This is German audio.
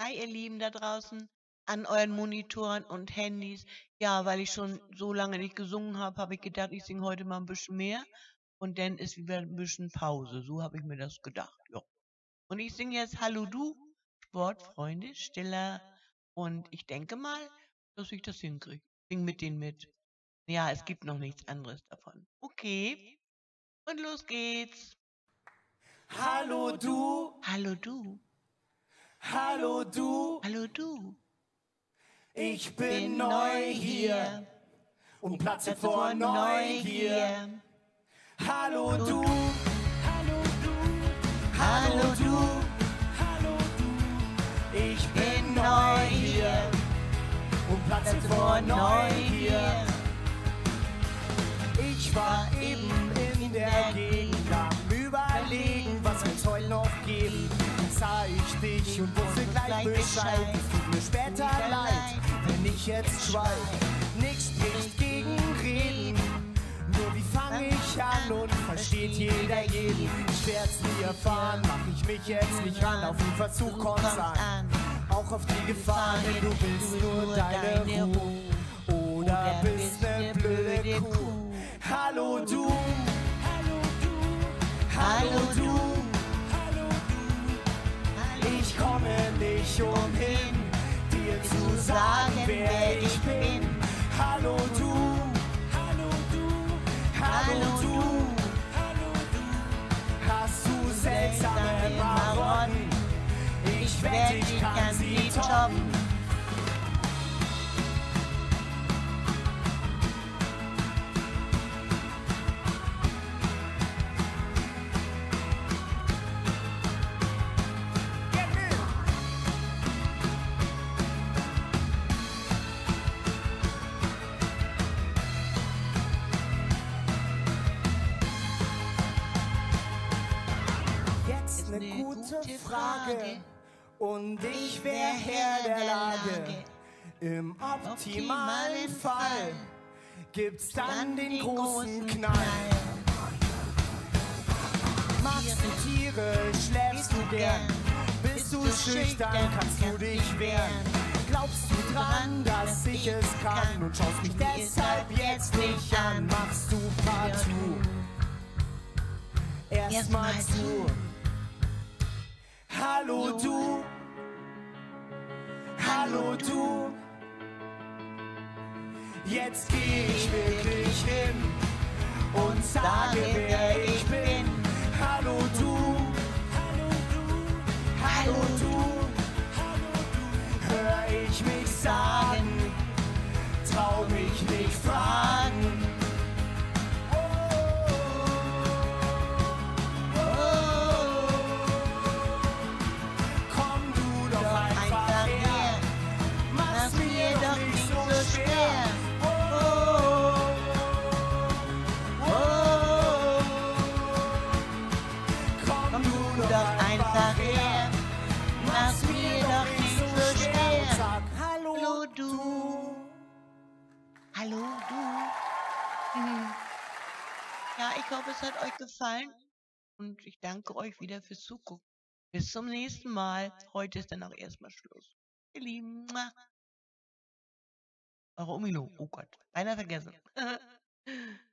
Hi, ihr Lieben da draußen an euren Monitoren und Handys. Ja, weil ich schon so lange nicht gesungen habe, habe ich gedacht, ich singe heute mal ein bisschen mehr. Und dann ist wieder ein bisschen Pause. So habe ich mir das gedacht. Ja. Und ich singe jetzt Hallo du, Sportfreunde, Stiller. Und ich denke mal, dass ich das hinkriege. Sing mit denen mit. Ja, es gibt noch nichts anderes davon. Okay. Und los geht's. Hallo du, Hallo du, hallo du, hallo du. ich bin neu hier und platze vor Neugier. Hallo du, hallo du, hallo du, hallo du, ich bin neu hier und platze vor Neugier. Ich war eben in der Gegend am Überlegen, was wird's heute noch geben. Dann sah ich dich und wusste gleich Bescheid. Es tut mir später leid, wenn ich jetzt schweig. Nichts spricht gegen Reden, nur wie fange ich an und versteht jeder jeden. Ich werd's nie erfahren, mach ich mich jetzt nicht ran, auf den Versuch kommt's an. Auch auf die Gefahr, denn du willst nur deine Ruhe oder bist ne blöde Kuh. Hallo du, hallo du, hallo du, hallo du. Ich komme nicht umhin, dir zu sagen, wer ich bin. Hallo du, hallo du, hallo du, hallo du. Hast du seltsame Marotten? Ich wette, ich kann sie toppen. Jetzt eine gute Frage und ich wär Herr der Lage. Im optimalen Fall gibt's dann den großen Knall. Magst du Tiere, schläfst du gern? Bist du schüchtern, kannst du dich wehren? Glaubst du dran, dass ich es kann und schaust mich deshalb jetzt nicht an? Machst du partout erstmal zu? Hallo du, hallo du, jetzt geh ich wirklich hin und sage, wer ich bin. Hallo du, hallo du, hallo du, hallo du, hör ich mich sagen, trau mich nicht fragen. Doch einfach her, mach's mir doch nicht so schwer. Sag hallo du. Hallo du. Ja, ich hoffe, es hat euch gefallen und ich danke euch wieder fürs Zugucken. Bis zum nächsten Mal. Heute ist dann auch erstmal Schluss. Ihr Lieben. Eure Omino. Oh Gott, beinahe vergessen.